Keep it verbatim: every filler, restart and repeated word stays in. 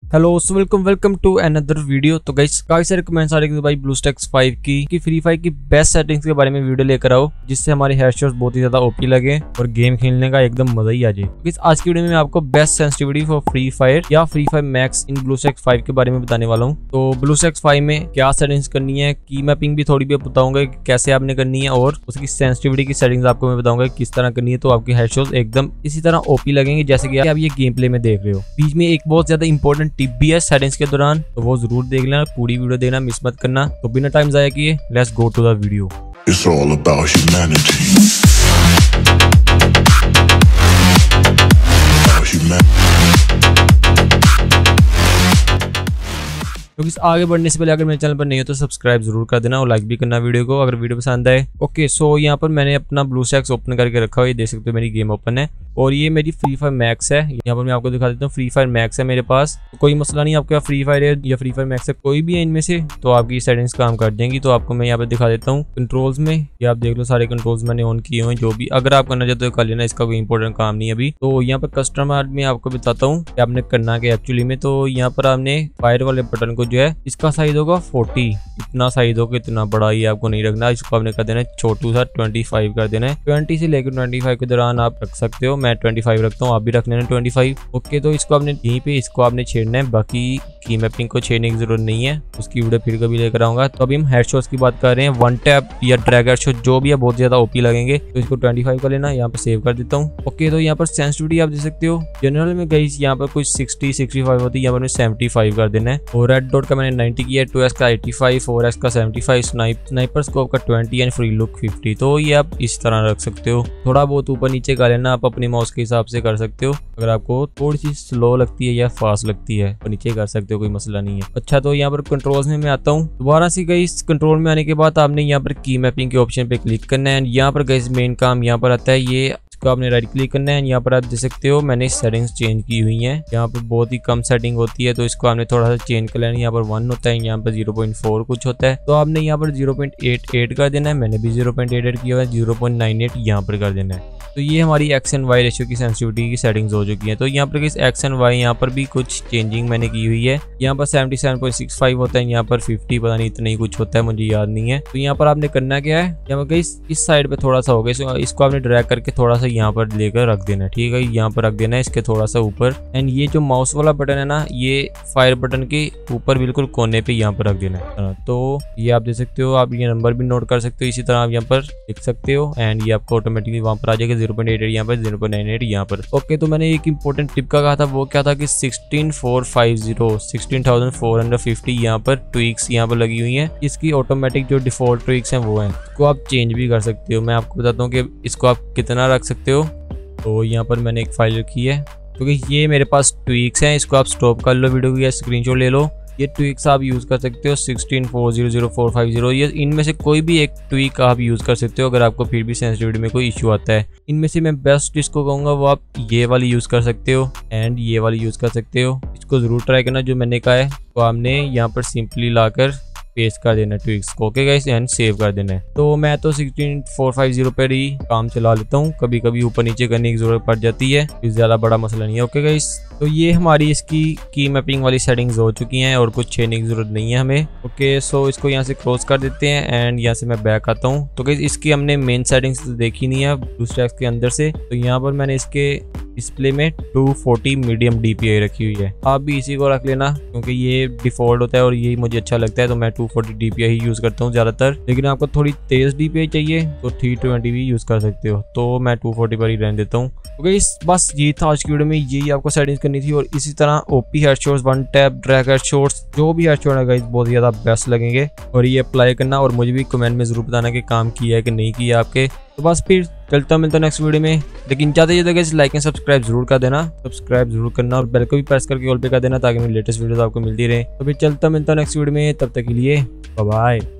Hello so welcome welcome to another video. तो guys काफी सारे कमेंट्स आ रहे हैं भाई ब्लूस्टैक्स फाइव की कि फ्री फायर की बेस्ट सेटिंग्स के बारे में वीडियो लेकर आओ जिससे हमारे हेडशॉट्स बहुत ही ज्यादा ओपी लगे और गेम खेलने का एकदम मजा ही आ जाए। तो गाइस आज की वीडियो में मैं आपको best sensitivity for Free Fire या Free Fire Max in BlueStacks five के बारे में बताने वाला हूँ। तो ब्लूस्टैक्स फाइव में क्या सेटिंग्स करनी है, की मैपिंग भी थोड़ी बहुत बताऊंगा कैसे आपने करनी है और उसकी सेंसिटिविटी की सेटिंग्स आपको मैं बताऊंगा किस तरह करनी है। तो आपके हेडशॉट्स एकदम इसी तरह ओपी लगेंगे जैसे कि आप ये गेम प्ले में देख रहे हो। बीच में एक बहुत ज्यादा इंपॉर्टेंट टिप भी है सेटिंग्स के दौरान, तो वो जरूर देख लेना, पूरी वीडियो देखना, मिस मत करना। तो बिना टाइम जाया किए let's go to the video. It's all about humanity. About humanity. क्योंकि तो आगे बढ़ने से पहले अगर मेरे चैनल पर नहीं हो तो सब्सक्राइब जरूर कर देना और लाइक भी करना वीडियो को अगर वीडियो पसंद आए। ओके सो यहाँ पर मैंने अपना ब्लूस्टैक्स ओपन करके रखा हुआ है, देख सकते हो मेरी गेम ओपन है और ये मेरी फ्री फायर मैक्स है। यहाँ पर मैं आपको दिखा देता हूँ, फ्री फायर मैक्स है मेरे पास। तो कोई मसला नहीं, आपके फ्री फायर है या फ्री फायर मैक्स है कोई भी है इनमें से, तो आपकी सेटिंग्स काम कर देंगी। तो आपको मैं यहाँ पर दिखा देता हूँ कंट्रोल्स में, ये आप देख लो सारे कंट्रोल्स मैंने ऑन किए हुए हैं। जो भी अगर आप करना चाहते हो कर लेना, इसका कोई इंपॉर्टेंट काम नहीं है अभी। तो यहाँ पर कस्टमर में आपको बताता हूँ कि आपने करना क्या एक्चुअली में। तो यहाँ पर आपने फायर वाले बटन को जो है इसका साइज होगा फोर्टी, इतना साइज होगा, इतना बड़ा ही आपको नहीं रखना। इसको आपने कर देना है छोटू सा ट्वेंटी फाइव कर देना है। ट्वेंटी से लेकर ट्वेंटी फाइव के दौरान आप रख सकते हो, मैं ट्वेंटी फाइव रखता हूँ, आप भी रख लेना ट्वेंटी फाइव। ओके तो इसको आपने यहीं पे इसको आपने छेड़ना है, बाकी की मैपिंग को छेड़ने की जरूरत नहीं है, उसकी वीडियो फिर कभी लेकर आऊंगा। तो अभी हम हेडशॉट्स की बात कर रहे हैं। वन टैप या ड्रैग हेडशॉट जो भी है बहुत ज्यादा ओपी लगेंगे, तो इसको ट्वेंटी फाइव कर लेना, यहाँ पर सेव कर देता हूँ। ओके तो यहाँ पर सेंसिटिविटी आप दे सकते हो, जनरल में गई यहाँ पर कुछ सिक्सटी सिक्सटी फाइव होती है, यहाँ पर सेवेंटी फाइव कर देना है। और रेड डॉट का मैंने नाइंटी किया है, टू एस का एटी फाइव, फोर एस का seventy five, snipe sniper scope का twenty and free look fifty. तो ये आप इस तरह रख सकते हो, थोड़ा बहुत ऊपर नीचे कर लेना, आप अपने माउस के हिसाब से कर सकते हो। अगर आपको थोड़ी सी स्लो लगती है या फास्ट लगती है तो नीचे कर सकते हो, कोई मसला नहीं है। अच्छा तो यहाँ पर कंट्रोल्स में मैं आता हूँ दोबारा से गई। इस कंट्रोल में आने के बाद आपने यहाँ पर की मैपिंग के ऑप्शन पे क्लिक करना है। यहाँ पर गई मेन काम यहाँ पर आता है, ये इसको आपने राइट क्लिक करना है। यहाँ पर आप देख सकते हो मैंने सेटिंग्स चेंज की हुई हैं, यहाँ पर बहुत ही कम सेटिंग होती है तो इसको आपने थोड़ा सा चेंज कर लेना। यहाँ पर वन होता है, यहाँ पर जीरो पॉइंट फोर कुछ होता है, तो आपने यहाँ पर जीरो पॉइंट एट एट कर देना है। मैंने भी जीरो पॉइंट एट एट किया हुआ है, जीरो पॉइंट नाइन एट यहाँ पर कर देना है। तो ये हमारी एक्स एंड वाई रेशियो की सेंसिटिविटी की सेटिंग्स हो चुकी है। तो यहाँ पर इस एक्स एंड वाई यहाँ पर भी कुछ चेंजिंग मैंने की हुई है। यहाँ पर seventy seven point six five होता है, यहाँ पर फिफ्टी पता नहीं इतना ही कुछ होता है, मुझे याद नहीं है। तो यहाँ पर आपने करना क्या है, यहाँ पर इस, इस साइड पे थोड़ा सा होगा, इसको, इसको आपने ड्रैग करके थोड़ा सा यहाँ पर लेकर रख देना है, ठीक है, यहाँ पर रख देना है इसके थोड़ा सा ऊपर। एंड ये जो माउस वाला बटन है ना, ये फायर बटन के ऊपर बिल्कुल कोने पे यहाँ पर रख देना है। तो ये आप देख सकते हो, आप ये नंबर भी नोट कर सकते हो, इसी तरह आप यहाँ पर लिख सकते हो एंड ये आपको ऑटोमेटिकली वहाँ पर आ जाएगा जीरो पॉइंट एट एट यहाँ पर, जीरो पॉइंट नाइन एट यहाँ पर। ओके तो मैंने एक इंपॉर्टेंट टिप का कहा था, वो क्या था कि sixteen four five zero sixteen thousand four hundred fifty यहाँ पर ट्विक्स यहाँ पर लगी हुई हैं। इसकी ऑटोमेटिक जो डिफॉल्ट ट्विक्स हैं वो हैं, इसको आप चेंज भी कर सकते हो। मैं आपको बताता हूँ कि इसको आप कितना रख सकते हो। तो यहाँ पर मैंने एक फाइल रखी है क्योंकि तो ये मेरे पास ट्विक्स हैं, इसको आप स्टॉप कर लो वीडियो को या स्क्रीनशॉट ले लो। ये ट्विक्स आप यूज़ कर सकते हो sixteen four zero zero four five zero, ये इनमें से कोई भी एक ट्विक आप यूज़ कर सकते हो अगर आपको फिर भी सेंसिटिविटी में कोई इशू आता है। इनमें से मैं बेस्ट इसको कहूँगा वो आप ये वाली यूज़ कर सकते हो एंड ये वाली यूज़ कर सकते हो। इसको ज़रूर ट्राई करना जो मैंने कहा है। तो आपने यहाँ पर सिंपली लाकर पेस्ट कर देना ट्विक्स को, ओके गाइस, एंड सेव कर देना है। तो मैं तो सिक्सटीन फोर फाइव जीरो पर ही काम चला लेता हूँ, कभी कभी ऊपर नीचे करने की जरूरत पड़ जाती है, इस ज़्यादा बड़ा मसला नहीं है। ओके गाइस तो ये हमारी इसकी की मैपिंग वाली सेटिंग्स हो चुकी हैं और कुछ छेड़ने की जरूरत नहीं है हमें। ओके सो इसको यहाँ से क्लोज कर देते हैं एंड यहाँ से मैं बैक आता हूँ। तो गाइस इसकी हमने मेन सेटिंग्स तो देखी नहीं है ब्लूस्टैक्स के अंदर से। तो यहाँ पर मैंने इसके डिस्प्ले में टू फोर्टी मीडियम डीपीआई रखी हुई है, आप भी इसी को रख लेना क्योंकि ये डिफॉल्ट होता है और यही मुझे अच्छा लगता है, तो मैं टू फोर्टी डीपीआई ही यूज़ करता हूँ ज़्यादातर। लेकिन आपको थोड़ी तेज़ डीपीआई चाहिए तो थ्री ट्वेंटी भी यूज़ कर सकते हो, तो मैं टू फोर्टी पर ही रहने देता हूँ। ओके इस बस ये था आज की वीडियो में, यही आपको सेटिंग्स करनी थी। और इसी तरह OP headshots, one tap, drag headshots, जो भी हेडशॉट है गाइस बहुत ज़्यादा बेस्ट लगेंगे और ये अप्लाई करना और मुझे भी कमेंट में ज़रूर बताना कि काम किया है कि नहीं किया आपके। तो बस फिर चलता मिलता नेक्स्ट वीडियो में, लेकिन ज़्यादा से ज़्यादा लाइक एंड सब्सक्राइब जरूर कर देना, सब्सक्राइब जरूर करना और बेल को भी प्रेस करके ऑल पे कर देना ताकि मेरी लेटेस्ट वीडियोस आपको मिलती रहे। तो फिर चलता मिलता नेक्स्ट वीडियो में, तब तक के लिए बाय बाय।